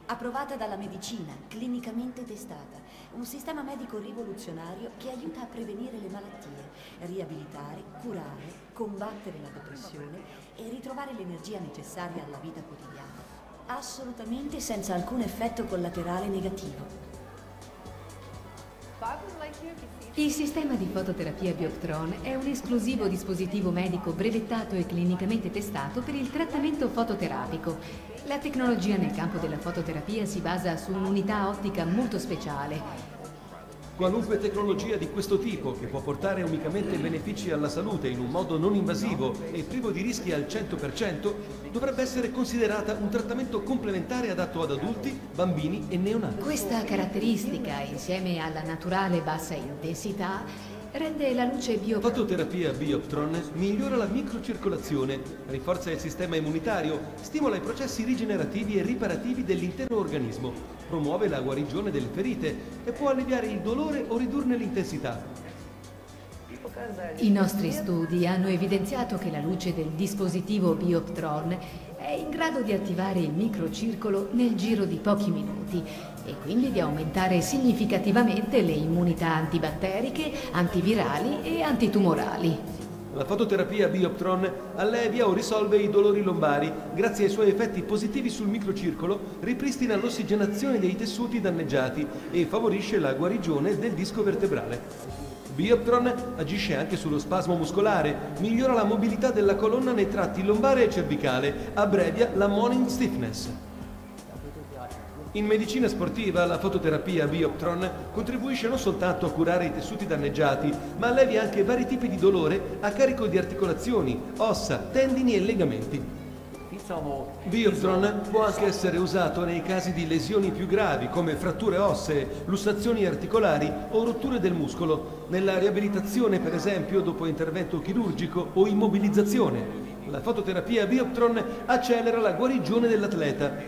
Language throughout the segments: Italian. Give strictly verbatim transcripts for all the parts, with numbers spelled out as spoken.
Approvata dalla medicina, clinicamente testata. Un sistema medico rivoluzionario che aiuta a prevenire le malattie, riabilitare, curare, combattere la depressione e ritrovare l'energia necessaria alla vita quotidiana. Assolutamente senza alcun effetto collaterale negativo. Il sistema di fototerapia Bioptron è un esclusivo dispositivo medico brevettato e clinicamente testato per il trattamento fototerapico. La tecnologia nel campo della fototerapia si basa su un'unità ottica molto speciale. Qualunque tecnologia di questo tipo, che può portare unicamente benefici alla salute in un modo non invasivo e privo di rischi al cento per cento, dovrebbe essere considerata un trattamento complementare adatto ad adulti, bambini e neonati. Questa caratteristica, insieme alla naturale bassa intensità, rende la luce bio... Fototerapia Bioptron migliora la microcircolazione, rinforza il sistema immunitario, stimola i processi rigenerativi e riparativi dell'intero organismo, promuove la guarigione delle ferite e può alleviare il dolore o ridurne l'intensità. I nostri studi hanno evidenziato che la luce del dispositivo Bioptron è in grado di attivare il microcircolo nel giro di pochi minuti e quindi di aumentare significativamente le immunità antibatteriche, antivirali e antitumorali. La fototerapia Bioptron allevia o risolve i dolori lombari, grazie ai suoi effetti positivi sul microcircolo, ripristina l'ossigenazione dei tessuti danneggiati e favorisce la guarigione del disco vertebrale. Bioptron agisce anche sullo spasmo muscolare, migliora la mobilità della colonna nei tratti lombare e cervicale, abbrevia la morning stiffness. In medicina sportiva la fototerapia Bioptron contribuisce non soltanto a curare i tessuti danneggiati, ma allevia anche vari tipi di dolore a carico di articolazioni, ossa, tendini e legamenti. Bioptron può anche essere usato nei casi di lesioni più gravi come fratture ossee, lussazioni articolari o rotture del muscolo, nella riabilitazione per esempio dopo intervento chirurgico o immobilizzazione. La fototerapia Bioptron accelera la guarigione dell'atleta.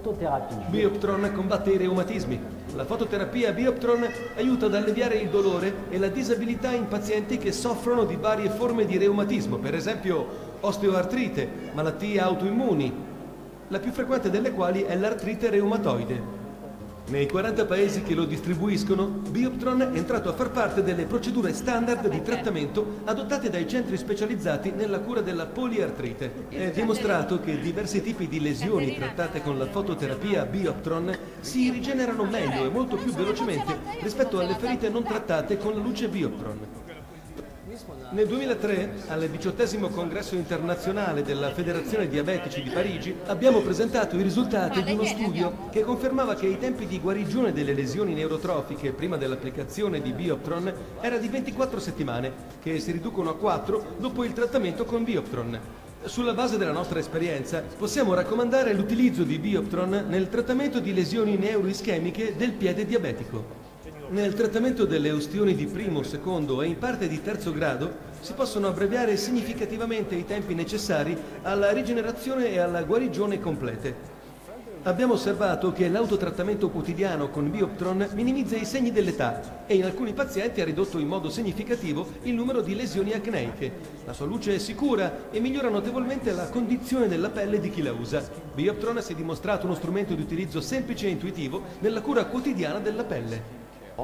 Bioptron combatte i reumatismi. La fototerapia Bioptron aiuta ad alleviare il dolore e la disabilità in pazienti che soffrono di varie forme di reumatismo, per esempio osteoartrite, malattie autoimmuni, la più frequente delle quali è l'artrite reumatoide. Nei quaranta paesi che lo distribuiscono, Bioptron è entrato a far parte delle procedure standard di trattamento adottate dai centri specializzati nella cura della poliartrite. È dimostrato che diversi tipi di lesioni trattate con la fototerapia Bioptron si rigenerano meglio e molto più velocemente rispetto alle ferite non trattate con la luce Bioptron. Nel duemilatré, al diciottesimo congresso internazionale della Federazione Diabetici di Parigi, abbiamo presentato i risultati di uno studio che confermava che i tempi di guarigione delle lesioni neurotrofiche prima dell'applicazione di Bioptron era di ventiquattro settimane, che si riducono a quattro dopo il trattamento con Bioptron. Sulla base della nostra esperienza, possiamo raccomandare l'utilizzo di Bioptron nel trattamento di lesioni neuroischemiche del piede diabetico. Nel trattamento delle ustioni di primo, secondo e in parte di terzo grado si possono abbreviare significativamente i tempi necessari alla rigenerazione e alla guarigione complete. Abbiamo osservato che l'autotrattamento quotidiano con Bioptron minimizza i segni dell'età e in alcuni pazienti ha ridotto in modo significativo il numero di lesioni acneiche. La sua luce è sicura e migliora notevolmente la condizione della pelle di chi la usa. Bioptron si è dimostrato uno strumento di utilizzo semplice e intuitivo nella cura quotidiana della pelle.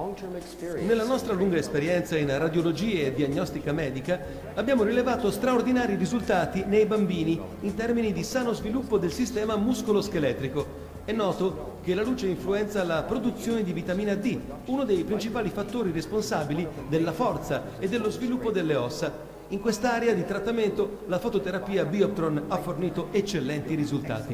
Nella nostra lunga esperienza in radiologia e diagnostica medica abbiamo rilevato straordinari risultati nei bambini in termini di sano sviluppo del sistema muscolo-scheletrico. È noto che la luce influenza la produzione di vitamina D, uno dei principali fattori responsabili della forza e dello sviluppo delle ossa. In quest'area di trattamento la fototerapia Bioptron ha fornito eccellenti risultati.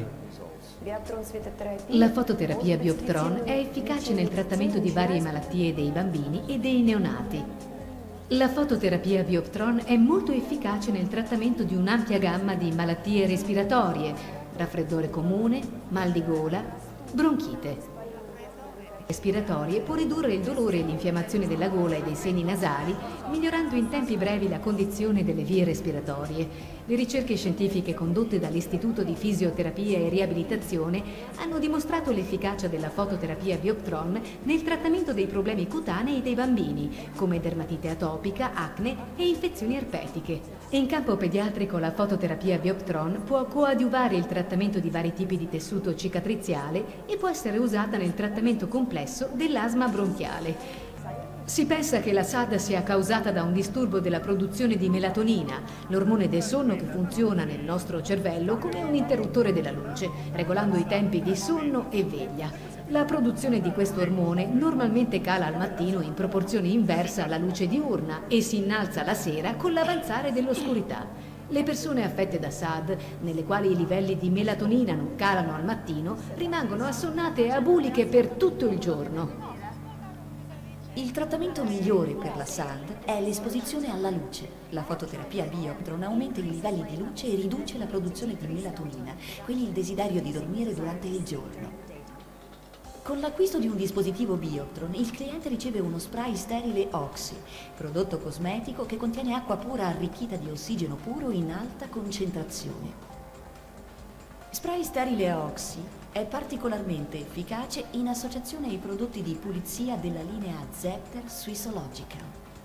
La fototerapia Bioptron è efficace nel trattamento di varie malattie dei bambini e dei neonati. La fototerapia Bioptron è molto efficace nel trattamento di un'ampia gamma di malattie respiratorie, raffreddore comune, mal di gola, bronchite. Respiratorie può ridurre il dolore e l'infiammazione della gola e dei seni nasali, migliorando in tempi brevi la condizione delle vie respiratorie. Le ricerche scientifiche condotte dall'Istituto di Fisioterapia e Riabilitazione hanno dimostrato l'efficacia della fototerapia Bioptron nel trattamento dei problemi cutanei dei bambini, come dermatite atopica, acne e infezioni erpetiche. In campo pediatrico la fototerapia Bioptron può coadiuvare il trattamento di vari tipi di tessuto cicatriziale e può essere usata nel trattamento complesso dell'asma bronchiale. Si pensa che la S A D sia causata da un disturbo della produzione di melatonina, l'ormone del sonno che funziona nel nostro cervello come un interruttore della luce, regolando i tempi di sonno e veglia. La produzione di questo ormone normalmente cala al mattino in proporzione inversa alla luce diurna e si innalza la sera con l'avanzare dell'oscurità. Le persone affette da S A D, nelle quali i livelli di melatonina non calano al mattino, rimangono assonnate e abuliche per tutto il giorno. Il trattamento migliore per la S A D è l'esposizione alla luce. La fototerapia Bioptron aumenta i livelli di luce e riduce la produzione di melatonina, quindi il desiderio di dormire durante il giorno. Con l'acquisto di un dispositivo Bioptron, il cliente riceve uno spray sterile Oxy, prodotto cosmetico che contiene acqua pura arricchita di ossigeno puro in alta concentrazione. Spray sterile Oxy è particolarmente efficace in associazione ai prodotti di pulizia della linea Zepter Swissological.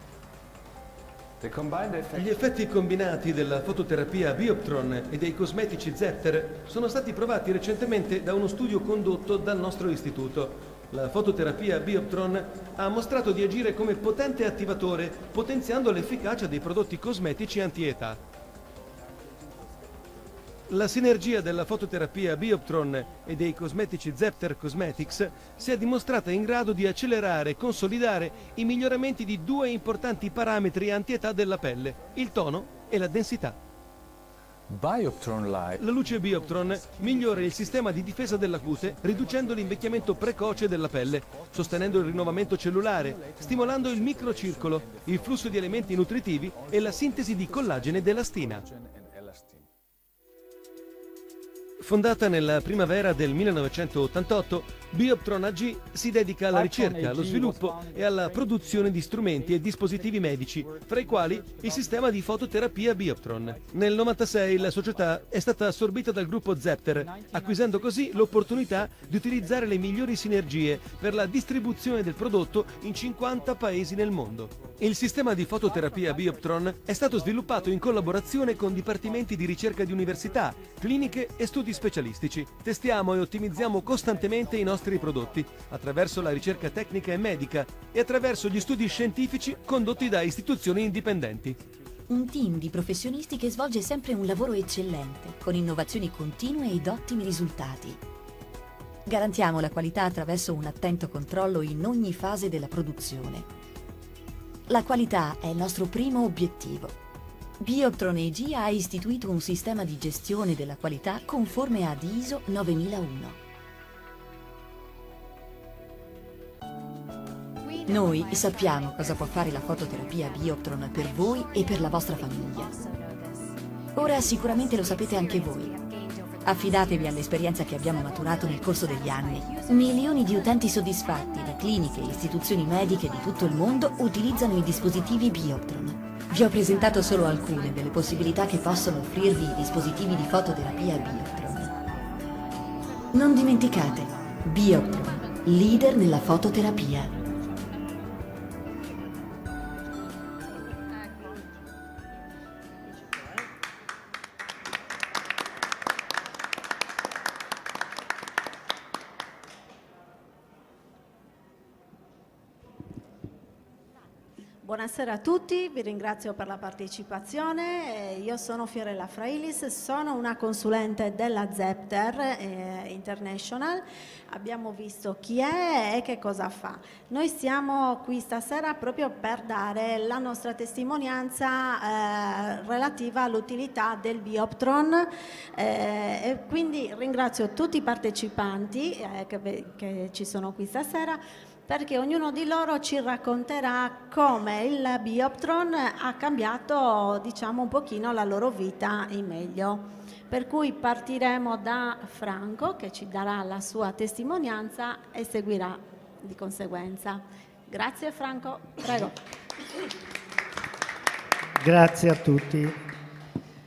Gli effetti combinati della fototerapia Bioptron e dei cosmetici Zepter sono stati provati recentemente da uno studio condotto dal nostro istituto. La fototerapia Bioptron ha mostrato di agire come potente attivatore, potenziando l'efficacia dei prodotti cosmetici anti-età. La sinergia della fototerapia Bioptron e dei cosmetici Zepter Cosmetics si è dimostrata in grado di accelerare e consolidare i miglioramenti di due importanti parametri anti-età della pelle, il tono e la densità. Bioptron Light. La luce Bioptron migliora il sistema di difesa della cute, riducendo l'invecchiamento precoce della pelle, sostenendo il rinnovamento cellulare, stimolando il microcircolo, il flusso di elementi nutritivi e la sintesi di collagene ed elastina. Fondata nella primavera del millenovecentottantotto, Bioptron A G si dedica alla ricerca, allo sviluppo e alla produzione di strumenti e dispositivi medici, fra i quali il sistema di fototerapia Bioptron. Nel novantasei la società è stata assorbita dal gruppo Zepter, acquisendo così l'opportunità di utilizzare le migliori sinergie per la distribuzione del prodotto in cinquanta paesi nel mondo. Il sistema di fototerapia Bioptron è stato sviluppato in collaborazione con dipartimenti di ricerca di università, cliniche e studi specialistici. Testiamo e ottimizziamo costantemente i nostri prodotti attraverso la ricerca tecnica e medica e attraverso gli studi scientifici condotti da istituzioni indipendenti. Un team di professionisti che svolge sempre un lavoro eccellente, con innovazioni continue ed ottimi risultati. Garantiamo la qualità attraverso un attento controllo in ogni fase della produzione. La qualità è il nostro primo obiettivo. Bioptron A G ha istituito un sistema di gestione della qualità conforme ad I S O novemilauno. Noi sappiamo cosa può fare la fototerapia Bioptron per voi e per la vostra famiglia. Ora sicuramente lo sapete anche voi. Affidatevi all'esperienza che abbiamo maturato nel corso degli anni. Milioni di utenti soddisfatti da cliniche e istituzioni mediche di tutto il mondo utilizzano i dispositivi Bioptron. Vi ho presentato solo alcune delle possibilità che possono offrirvi i dispositivi di fototerapia Bioptron. Non dimenticate, Bioptron, leader nella fototerapia. Buonasera a tutti, vi ringrazio per la partecipazione. Io sono Fiorella Frailis, sono una consulente della Zepter eh, International. Abbiamo visto chi è e che cosa fa. Noi siamo qui stasera proprio per dare la nostra testimonianza eh, relativa all'utilità del Bioptron eh, e quindi ringrazio tutti i partecipanti eh, che, che ci sono qui stasera, perché ognuno di loro ci racconterà come il Bioptron ha cambiato, diciamo, un pochino la loro vita in meglio. Per cui partiremo da Franco, che ci darà la sua testimonianza e seguirà di conseguenza. Grazie Franco, prego. Grazie a tutti.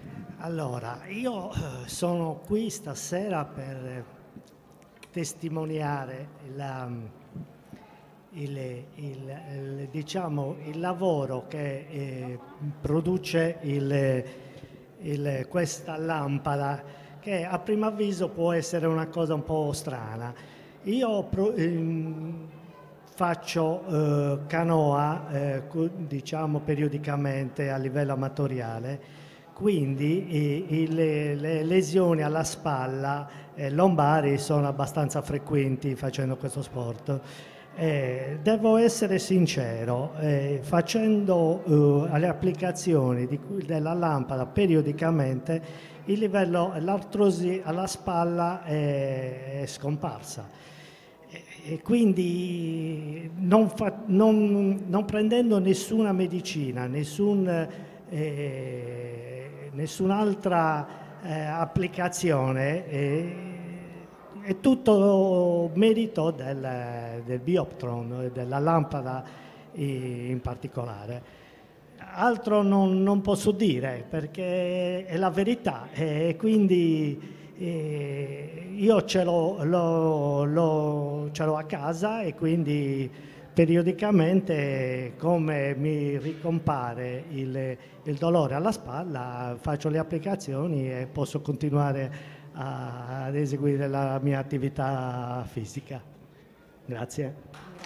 Allora, io sono qui stasera per testimoniare la, il, il, il, diciamo, il lavoro che eh, produce il, il, questa lampada, che a primo avviso può essere una cosa un po' strana. Io pro, ehm, faccio eh, canoa, eh, diciamo, periodicamente a livello amatoriale. Quindi eh, le, le lesioni alla spalla eh, lombari sono abbastanza frequenti facendo questo sport. Eh, devo essere sincero, eh, facendo eh, le applicazioni di, della lampada periodicamente, il livello, l'artrosi alla spalla è, è scomparsa. E quindi non, fa, non, non prendendo nessuna medicina, nessun... Eh, nessun'altra eh, applicazione, eh, è tutto merito del, del Bioptron, della lampada in particolare. Altro non, non posso dire perché è la verità e quindi eh, io ce l'ho, lo, lo, ce l'ho a casa e quindi periodicamente, come mi ricompare il, il dolore alla spalla, faccio le applicazioni e posso continuare a, ad eseguire la mia attività fisica. Grazie.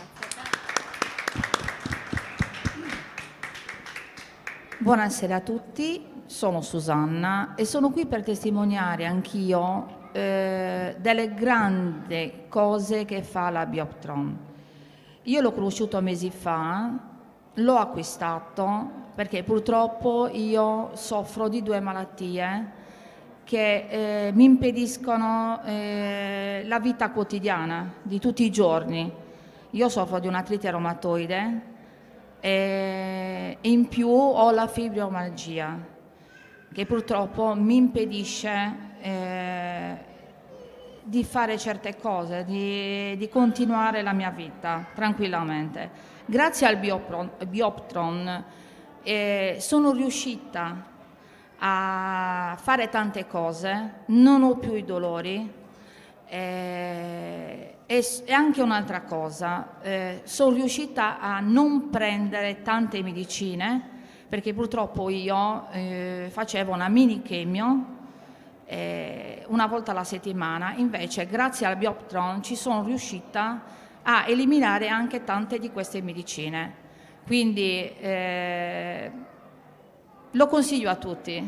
Buonasera a tutti, sono Susanna e sono qui per testimoniare anch'io eh, delle grandi cose che fa la Bioptron. Io l'ho conosciuto mesi fa, l'ho acquistato perché purtroppo io soffro di due malattie che eh, mi impediscono eh, la vita quotidiana di tutti i giorni. Io soffro di un'artrite reumatoide e in più ho la fibromialgia che purtroppo mi impedisce eh, di fare certe cose, di, di continuare la mia vita tranquillamente. Grazie al Bioptron, Bioptron eh, sono riuscita a fare tante cose, non ho più i dolori eh, e, e anche un'altra cosa, eh, sono riuscita a non prendere tante medicine perché purtroppo io eh, facevo una mini chemio Eh, una volta alla settimana, invece grazie al Bioptron ci sono riuscita a eliminare anche tante di queste medicine, quindi eh, lo consiglio a tutti.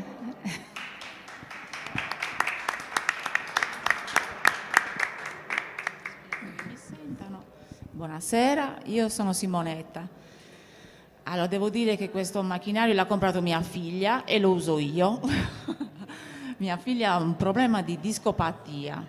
Mi sentono? Buonasera, io sono Simonetta. Allora, devo dire che questo macchinario l'ha comprato mia figlia e lo uso io. Mia figlia ha un problema di discopatia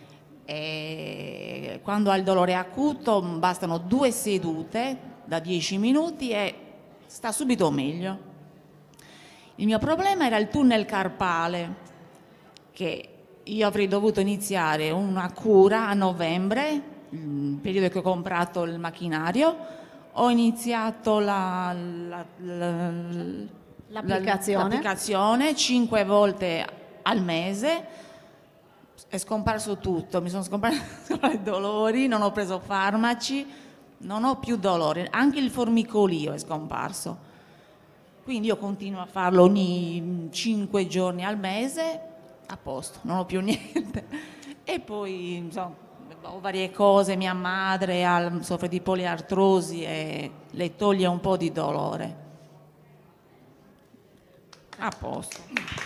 e quando ha il dolore acuto bastano due sedute da dieci minuti e sta subito meglio. Il mio problema era il tunnel carpale, che io avrei dovuto iniziare una cura a novembre, il periodo che ho comprato il macchinario. Ho iniziato la, la, la, l'applicazione. l'applicazione cinque volte al mese, è scomparso tutto, mi sono scomparsi i dolori, non ho preso farmaci, non ho più dolore, anche il formicolio è scomparso. Quindi io continuo a farlo ogni cinque giorni al mese, a posto, non ho più niente. E poi insomma, ho varie cose, mia madre ha, soffre di poliartrosi e le toglie un po' di dolore. A posto.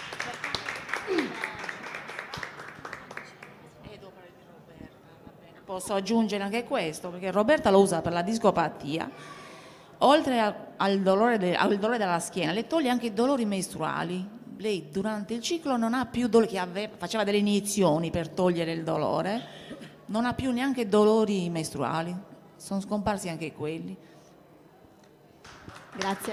Posso aggiungere anche questo, perché Roberta lo usa per la discopatia, oltre a, al, dolore de, al dolore della schiena, le toglie anche i dolori mestruali. Lei durante il ciclo non ha più dolori, che aveva, faceva delle iniezioni per togliere il dolore, non ha più neanche dolori mestruali, sono scomparsi anche quelli. Grazie.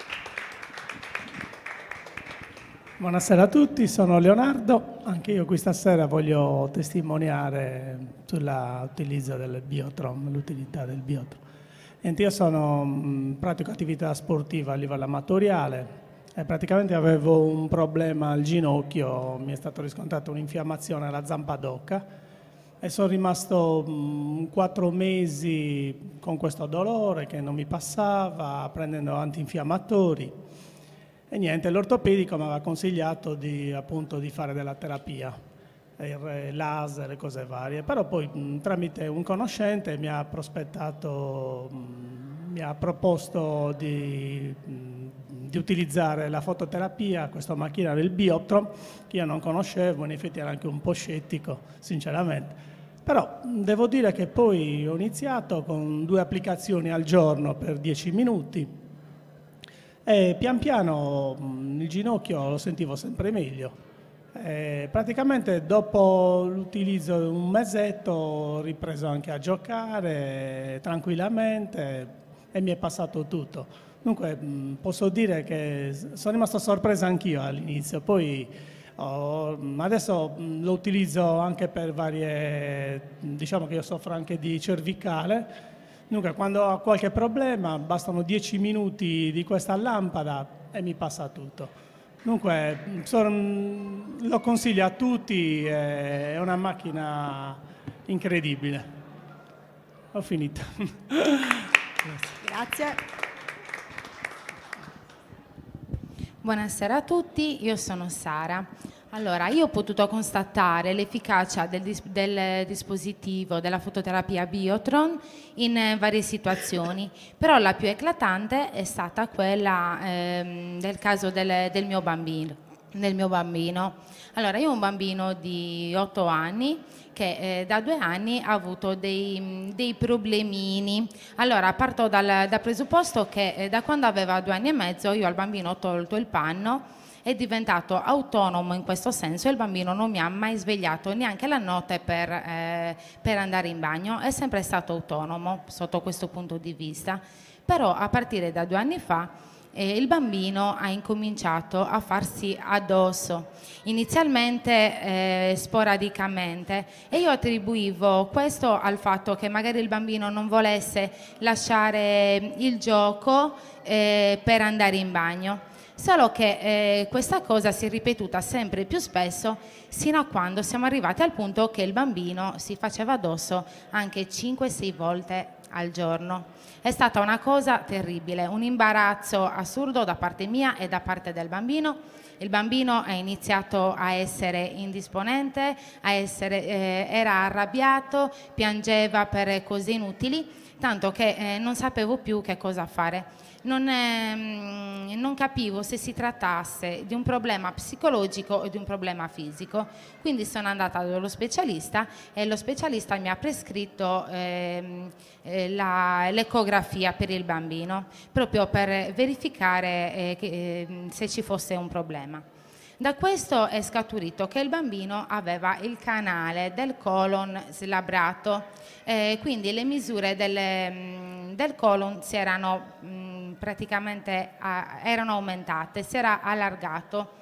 Buonasera a tutti, sono Leonardo, anche io questa sera voglio testimoniare sull'utilizzo del Bioptron, l'utilità del Bioptron. Io sono, pratico attività sportiva a livello amatoriale, Eh, praticamente avevo un problema al ginocchio, mi è stato riscontrato un'infiammazione alla zampa d'oca e sono rimasto mh, quattro mesi con questo dolore che non mi passava, prendendo antinfiammatori. E niente, l'ortopedico mi aveva consigliato di, appunto, di fare della terapia, il laser e cose varie, però poi mh, tramite un conoscente mi ha prospettato, mh, mi ha proposto di, mh, di utilizzare la fototerapia, questa macchina del Bioptron, che io non conoscevo, in effetti era anche un po' scettico, sinceramente. Però devo dire che poi ho iniziato con due applicazioni al giorno per dieci minuti e pian piano mh, il ginocchio lo sentivo sempre meglio. Eh, praticamente dopo l'utilizzo di un mesetto ho ripreso anche a giocare tranquillamente e mi è passato tutto. Dunque mh, posso dire che sono rimasto sorpreso anch'io all'inizio, poi oh, adesso mh, lo utilizzo anche per varie, diciamo che io soffro anche di cervicale, dunque quando ho qualche problema bastano dieci minuti di questa lampada e mi passa tutto. Dunque, son, lo consiglio a tutti, è una macchina incredibile. Ho finito. Grazie. Buonasera a tutti, io sono Sara. Allora, io ho potuto constatare l'efficacia del, dis del dispositivo della fototerapia Biotron in eh, varie situazioni, però la più eclatante è stata quella ehm, del caso del, del, mio bambino, del mio bambino. Allora, io ho un bambino di otto anni che eh, da due anni ha avuto dei, dei problemini. Allora, parto dal, dal presupposto che eh, da quando aveva due anni e mezzo io al bambino ho tolto il panno, è diventato autonomo in questo senso e il bambino non mi ha mai svegliato neanche la notte per, eh, per andare in bagno, è sempre stato autonomo sotto questo punto di vista. Però a partire da due anni fa eh, il bambino ha incominciato a farsi addosso, inizialmente eh, sporadicamente, e io attribuivo questo al fatto che magari il bambino non volesse lasciare il gioco eh, per andare in bagno. Solo che eh, questa cosa si è ripetuta sempre più spesso sino a quando siamo arrivati al punto che il bambino si faceva addosso anche cinque sei volte al giorno. È stata una cosa terribile, un imbarazzo assurdo da parte mia e da parte del bambino. Il bambino ha iniziato a essere indisponente, a essere, eh, era arrabbiato, piangeva per cose inutili, tanto che eh, non sapevo più che cosa fare. Non, eh, non capivo se si trattasse di un problema psicologico o di un problema fisico, quindi sono andata dallo specialista e lo specialista mi ha prescritto eh, eh, l'ecografia per il bambino, proprio per verificare eh, che, eh, se ci fosse un problema. Da questo è scaturito che il bambino aveva il canale del colon slabbrato, eh, quindi le misure del, del colon si erano mh, praticamente a, erano aumentate, si era allargato.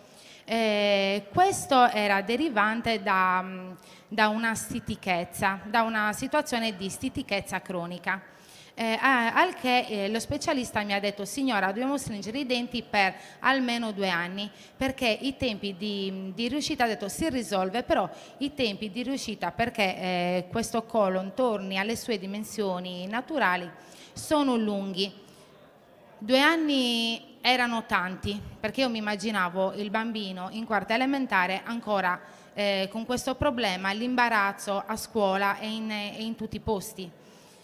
Eh, questo era derivante da, da una stitichezza, da una situazione di stitichezza cronica. Eh, al che eh, lo specialista mi ha detto: signora, dobbiamo stringere i denti per almeno due anni perché i tempi di, di riuscita, ha detto si risolve, però i tempi di riuscita perché eh, questo colon torni alle sue dimensioni naturali sono lunghi. Due anni erano tanti, perché io mi immaginavo il bambino in quarta elementare ancora eh, con questo problema, l'imbarazzo a scuola e in, e in tutti i posti.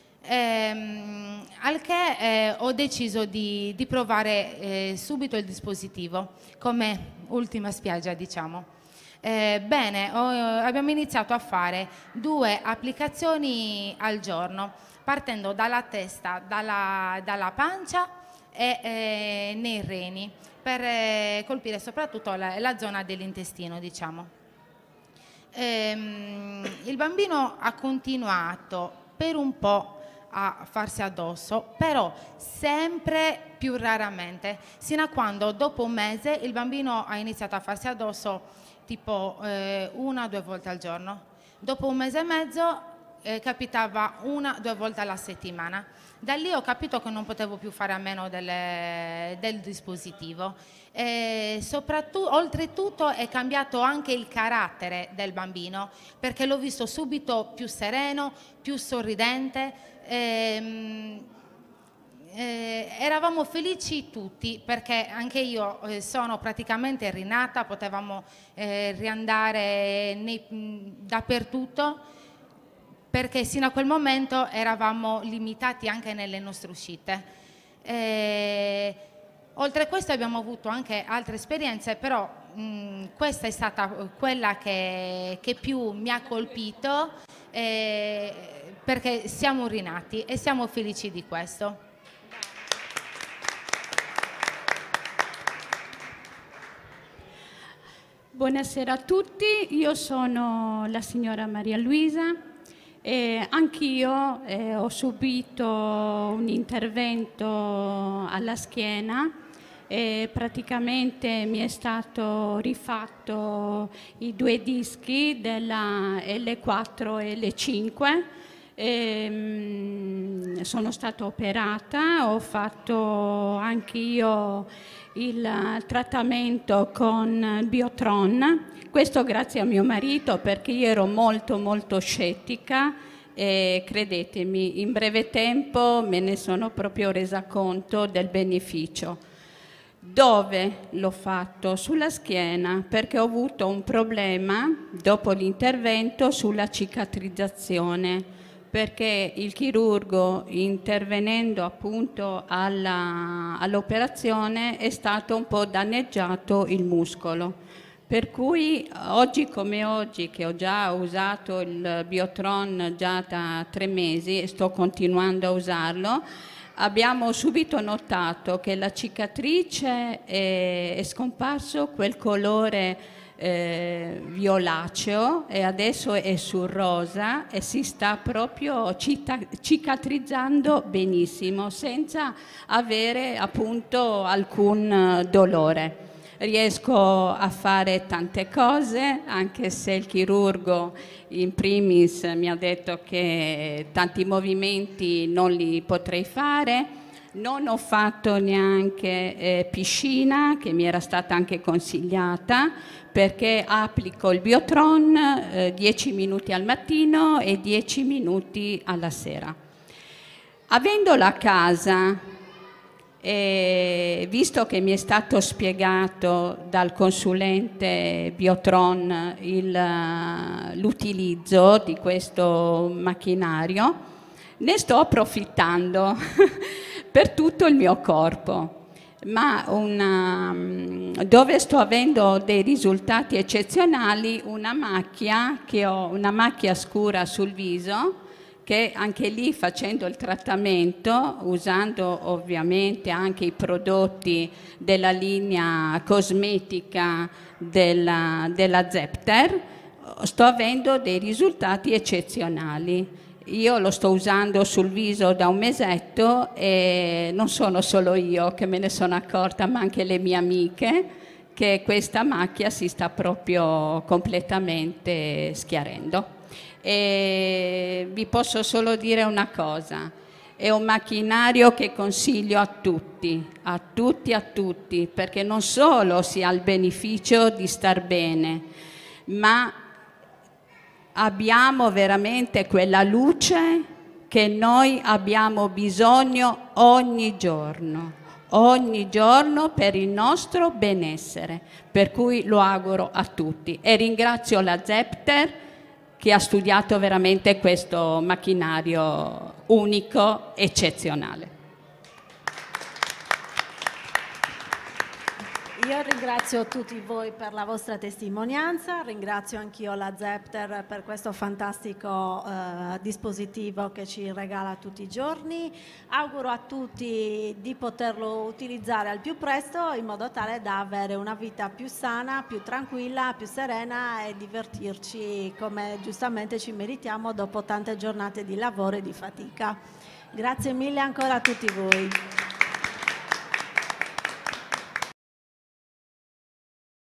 Ehm, al che eh, ho deciso di, di provare eh, subito il dispositivo come ultima spiaggia, diciamo. Eh, bene, ho, abbiamo iniziato a fare due applicazioni al giorno, partendo dalla testa, dalla, dalla pancia e eh, nei reni, per eh, colpire soprattutto la, la zona dell'intestino, diciamo. Ehm, il bambino ha continuato per un po' a farsi addosso, però sempre più raramente, sino a quando dopo un mese il bambino ha iniziato a farsi addosso tipo eh, una o due volte al giorno. Dopo un mese e mezzo eh, capitava una o due volte alla settimana. Da lì ho capito che non potevo più fare a meno delle, del dispositivo. E soprattutto, oltretutto è cambiato anche il carattere del bambino, perché l'ho visto subito più sereno, più sorridente. Ehm, eh, eravamo felici tutti, perché anche io eh, sono praticamente rinata, potevamo eh, riandare nei, mh, dappertutto, perché sino a quel momento eravamo limitati anche nelle nostre uscite. Eh, oltre a questo abbiamo avuto anche altre esperienze, però mh, questa è stata quella che, che più mi ha colpito, eh, perché siamo rinati e siamo felici di questo. Buonasera a tutti, io sono la signora Maria Luisa. Eh, anch'io eh, ho subito un intervento alla schiena e praticamente mi è stato rifatto i due dischi della L quattro e L cinque. E, mh, sono stata operata, ho fatto anch'io il trattamento con Biotron. Questo grazie a mio marito, perché io ero molto molto scettica e credetemi, in breve tempo me ne sono proprio resa conto del beneficio. Dove l'ho fatto? Sulla schiena, perché ho avuto un problema dopo l'intervento sulla cicatrizzazione, perché il chirurgo, intervenendo appunto all'operazione, è stato un po' danneggiato il muscolo. Per cui oggi come oggi, che ho già usato il Biotron già da tre mesi e sto continuando a usarlo, abbiamo subito notato che la cicatrice è, è scomparso quel colore eh, violaceo e adesso è sul rosa e si sta proprio cicatrizzando benissimo senza avere appunto alcun dolore. Riesco a fare tante cose, anche se il chirurgo in primis mi ha detto che tanti movimenti non li potrei fare. Non ho fatto neanche eh, piscina, che mi era stata anche consigliata, perché applico il Biotron eh, dieci minuti al mattino e dieci minuti alla sera. Avendola a casa, e visto che mi è stato spiegato dal consulente Biotron l'utilizzo di questo macchinario, ne sto approfittando per tutto il mio corpo. Ma una, dove sto avendo dei risultati eccezionali, una macchia, che ho, una macchia scura sul viso, che anche lì facendo il trattamento, usando ovviamente anche i prodotti della linea cosmetica della, della Zepter, sto avendo dei risultati eccezionali. Io lo sto usando sul viso da un mesetto e non sono solo io che me ne sono accorta, ma anche le mie amiche, che questa macchia si sta proprio completamente schiarendo. E vi posso solo dire una cosa, è un macchinario che consiglio a tutti, a tutti, a tutti, perché non solo si ha il beneficio di star bene, ma abbiamo veramente quella luce che noi abbiamo bisogno ogni giorno, ogni giorno per il nostro benessere, per cui lo auguro a tutti e ringrazio la Zepter che ha studiato veramente questo macchinario unico, eccezionale. Io ringrazio tutti voi per la vostra testimonianza, ringrazio anch'io la Zepter per questo fantastico eh, dispositivo che ci regala tutti i giorni. Auguro a tutti di poterlo utilizzare al più presto in modo tale da avere una vita più sana, più tranquilla, più serena e divertirci come giustamente ci meritiamo dopo tante giornate di lavoro e di fatica. Grazie mille ancora a tutti voi.